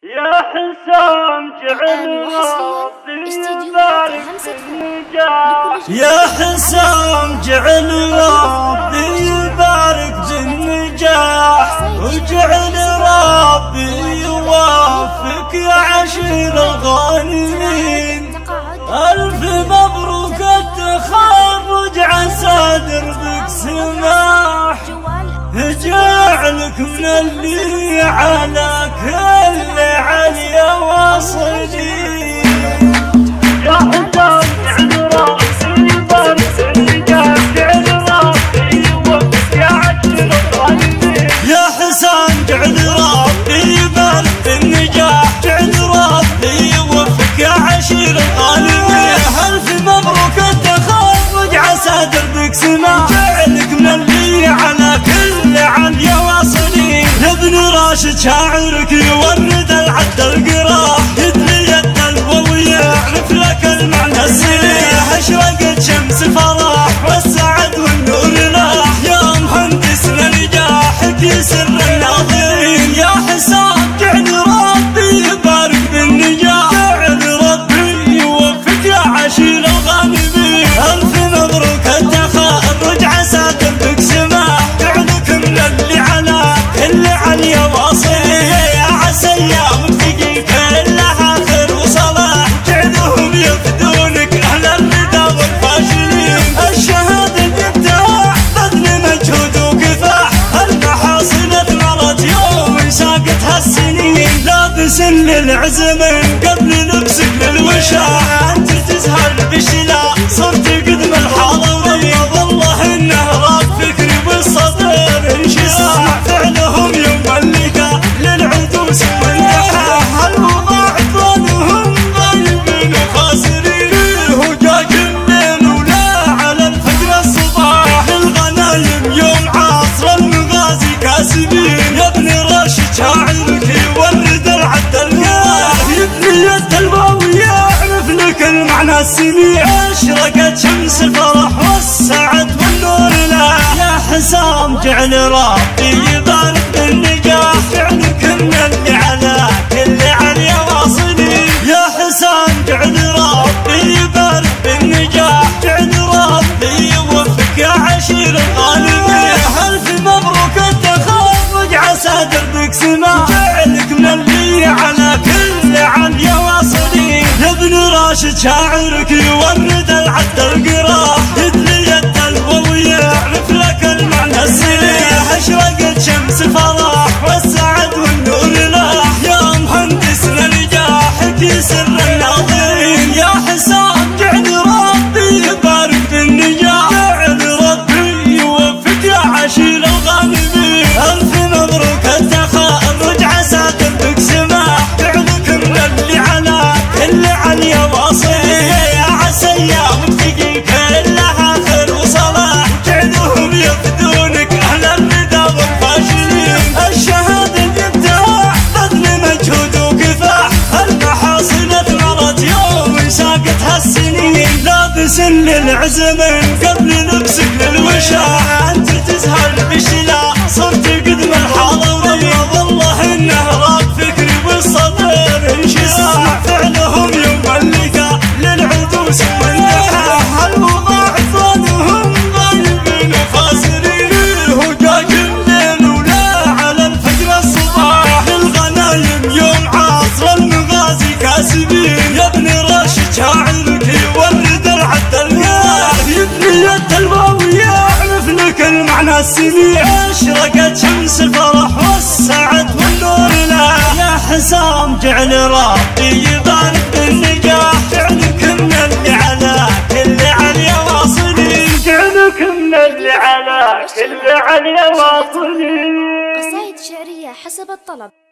يا حسام جعل ربي يبارك بالنجاح، يا حسام جعل ربي يبارك بالنجاح، وجعل ربي يوفق يا عشير الغانمين. ألف مبروك التخرج عسى دربك سماح، جعلك من اللي على كل عليا واصلين. يا حسام جعل ربي يبارك بالنجاح، جعل ربي يوفق يا عشير الغانمين. يا حسام جعل ربي يبارك بالنجاح، جعل ربي يوفق يا عشير الغانمين. ألف مبروك التخرج عسى دربك سماح، جعلك من اللي على كل عليا واصلين. ابن راشد شاعرك يورد العد القراح، يدري يد القوي يعرف لك المعنى السريح. اشرقت شمس الفرح والسعد والنور لاح، يا مهندسنا نجاحك يسر الناظرين. يا حسام جعل ربي يبارك بالنجاح، جعل ربي يوفق يا عشير الغانمين. الف مبروك التخرج عسى دربك سماح، جعلك من اللي على كل عليا واصلين. يا عسى ايامك تجي كلها خير وصلاح، جعلهم يفدونك اهل الردى والفاشلين. الشهاده الابداع بذل مجهود وكفاح، المحاصيل اثمرت يوم ساقتها السنين. لابس للعزم قبل لبسك للوشاح، انت تزهر بشلا صرت قدم الحاضرين. والله انه راب فكري بالصدر انشراح، فعلهم يوم اللقاء للعدوس والنحاح. الوضاع عدوانهم غايبين وخاسرين، هجاج الليل ولا على الفجر الصباح. الغنايم يوم عصر المغازي كاسبين. يا ابن راشد شاعرك يورد العد القاح، يبني يد الواوي يعرف لك المعنى السميع. اشرقت شمس الفرح والسعد والنور لاح، يا حسام جعل ربي يبارك بالنجاح، جعلك من اللي على كل عليا واصلين. يا حسام جعل ربي يبارك بالنجاح، جعل ربي يوفق يا عشير الغانمين. الف مبروك التخرج عسى دربك سماح، جعلك من اللي على كل عليا واصلين. يا ابن راشد شاعرك يورد العد القراح، يدري يد القوي يعرف لك المعنى السريح. اشرقت شمس الفرح والسعد والنور لاح، يا مهندسنا نجاحك يسر الناظرين. يا حسام جعل ربي يبارك بالنجاح، جعل ربي يوفق يا عشير الغانمين. الف مبروك التخرج عسى دربك سماح، جعلك من اللي على كل عليا واصلين. يا عسى ايامك تجي كلها خير وصلاح، جعلهم يفدونك اهل الردى والفاشلين. الشهاده الابداع بذل مجهود وكفاح، المحاصيل اثمرت يوم ساقتها السنين. لابس للعزم قبل لبسك للوشاح، انت تزهر بشلا صرت قدم الحاضرين. والله انه راب فكري بالصدر انشراح، فعلهم يوم اللقاء للعدوس والنحاح. الوضاع عدوانهم غايبين وخاسرين، هجاج الليل ولا على الفجر الصباح. الغنايم يوم عصر المغازي كاسبين. يا ابن راشد شاعرك يورد العد القاح، يبني يد الواوي يعرف لك المعنى السميع. اشرقت شمس الفرح والسعد والنور لاح، يا حسام جعل ربي يبارك بالنجاح، جعلك من اللي على كل عليا واصلين. جعلك من اللي على كل عليا واصلين. قصائد شعرية حسب الطلب.